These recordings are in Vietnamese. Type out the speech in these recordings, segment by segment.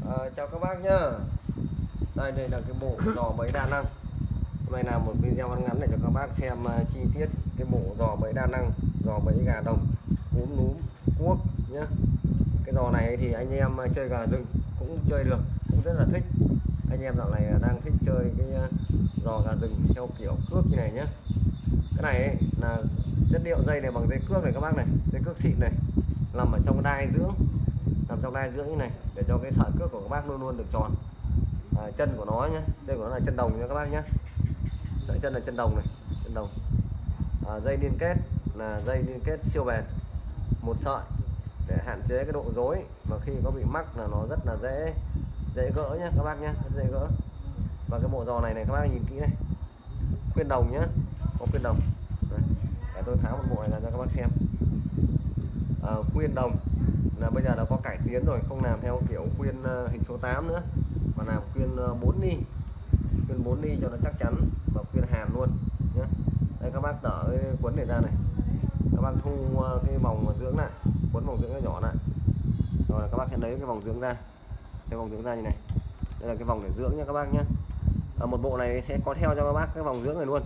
Chào các bác nhá. Đây là cái bộ giò bẫy đa năng. Hôm nay làm một video ngắn để cho các bác xem chi tiết cái bộ giò bẫy đa năng, giò bẫy gà đồng, cúm núm, cuốc nhá. Cái giò này thì anh em chơi gà rừng cũng chơi được, cũng rất là thích. Anh em dạo này đang thích chơi cái giò gà rừng theo kiểu cước như này nhá. Cái này ấy, là chất liệu dây này bằng dây cước này các bác này, dây cước xịn này, nằm ở trong đai dưỡng, nằm trong đai dưỡng như này để cho cái sợi cước của các bác luôn luôn được tròn. Chân của nó nhé, chân của nó là chân đồng nha các bác nhé, sợi chân là chân đồng này, chân đồng. Dây liên kết là dây liên kết siêu bền, một sợi để hạn chế cái độ rối, mà khi có bị mắc là nó rất là dễ gỡ nhé các bác nhé, rất dễ gỡ. Và cái bộ giò này các bác nhìn kỹ này, khuyên đồng nhé, có khuyên đồng. Đấy, để tôi tháo một bộ này ra cho các bác xem. Khuyên đồng là bây giờ nó có cải tiến rồi, không làm theo kiểu khuyên hình số 8 nữa, mà làm khuyên 4 ni, khuyên 4 ni cho nó chắc chắn, và khuyên hàn luôn nhé. Đây các bác tở cái quấn này ra này, các bác thu cái vòng dưỡng lại, quấn vòng dưỡng nó nhỏ lại, rồi là các bác sẽ lấy cái vòng dưỡng ra, cái vòng dưỡng ra như này. Đây là cái vòng để dưỡng nha các bác nhé. Một bộ này sẽ có theo cho các bác cái vòng dưỡng này luôn.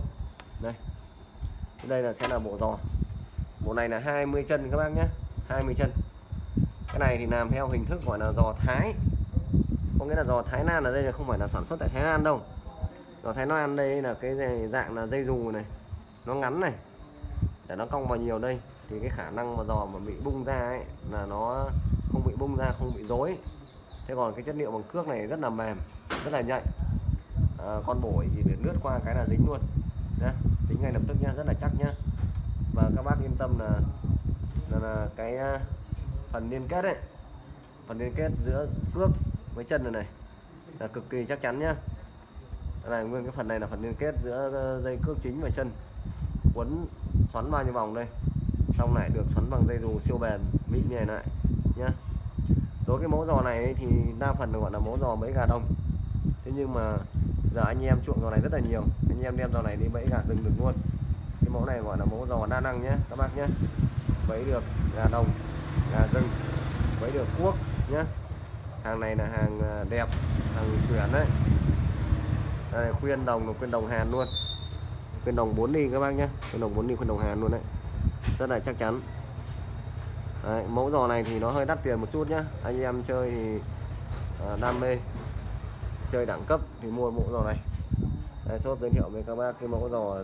Đây là sẽ là bộ giò. Bộ này là 20 chân các bác nhé, 20 chân. Cái này thì làm theo hình thức gọi là giò Thái, có nghĩa là giò Thái Lan. Ở đây là không phải là sản xuất tại Thái Lan đâu. Giò Thái Lan đây là cái dạng là dây dù này, nó ngắn này, để nó cong vào nhiều đây, thì cái khả năng mà giò mà bị bung ra ấy là nó không bị bung ra, không bị rối. Thế còn cái chất liệu bằng cước này rất là mềm, rất là nhạy. Con bổi thì để lướt qua cái là dính luôn nhá, dính ngay lập tức nhá, rất là chắc nhá. Và các bác yên tâm là cái phần liên kết ấy, phần liên kết giữa cước với chân này là cực kỳ chắc chắn nhá. Này, nguyên cái phần này là phần liên kết giữa dây cước chính và chân, quấn xoắn bao nhiêu vòng đây, xong lại được xoắn bằng dây dù siêu bền mịn như này lại nhá. Đối cái mẫu giò này thì đa phần gọi là mẫu giò bẫy gà đồng. Thế nhưng mà giờ anh em chuộng giò này rất là nhiều, anh em đem giò này đi bẫy gà rừng được luôn. Cái mẫu này gọi là mẫu giò đa năng nhé các bác nhé, bẫy được gà đồng, gà rừng, bẫy được cuốc nhé. Hàng này là hàng đẹp, hàng tuyển đấy. Đây, khuyên đồng là khuyên đồng hàn luôn, khuyên đồng 4 ly các bác nhé, khuyên đồng 4 ly, khuyên đồng hàn luôn đấy, rất là chắc chắn. Đấy, mẫu giò này thì nó hơi đắt tiền một chút nhá. Anh em chơi thì đam mê, chơi đẳng cấp thì mua mẫu giò này. Đây, shop giới thiệu với các bác cái mẫu giò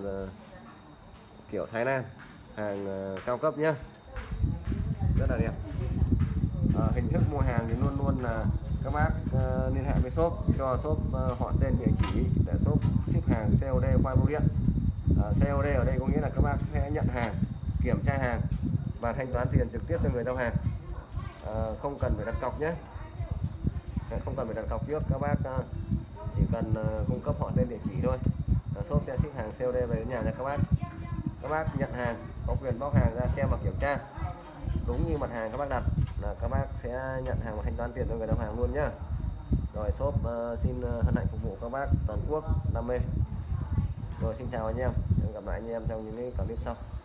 kiểu Thái Lan, hàng cao cấp nhá, rất là đẹp. Hình thức mua hàng thì luôn luôn là các bác liên hệ với shop, cho shop họ tên địa chỉ để shop ship hàng COD qua bưu điện. COD ở đây có nghĩa là các bác sẽ nhận hàng, kiểm tra hàng và thanh toán tiền trực tiếp cho người giao hàng, không cần phải đặt cọc nhé, không cần phải đặt cọc trước. Các bác chỉ cần cung cấp họ tên địa chỉ thôi, shop sẽ ship hàng COD về đến nhà cho các bác. Các bác nhận hàng có quyền bóc hàng ra xem và kiểm tra đúng như mặt hàng các bác đặt, là các bác sẽ nhận hàng và thanh toán tiền cho người giao hàng luôn nhá. Rồi shop xin hân hạnh phục vụ các bác toàn quốc đam mê. Rồi xin chào anh em, hẹn gặp lại anh em trong những cái clip sau.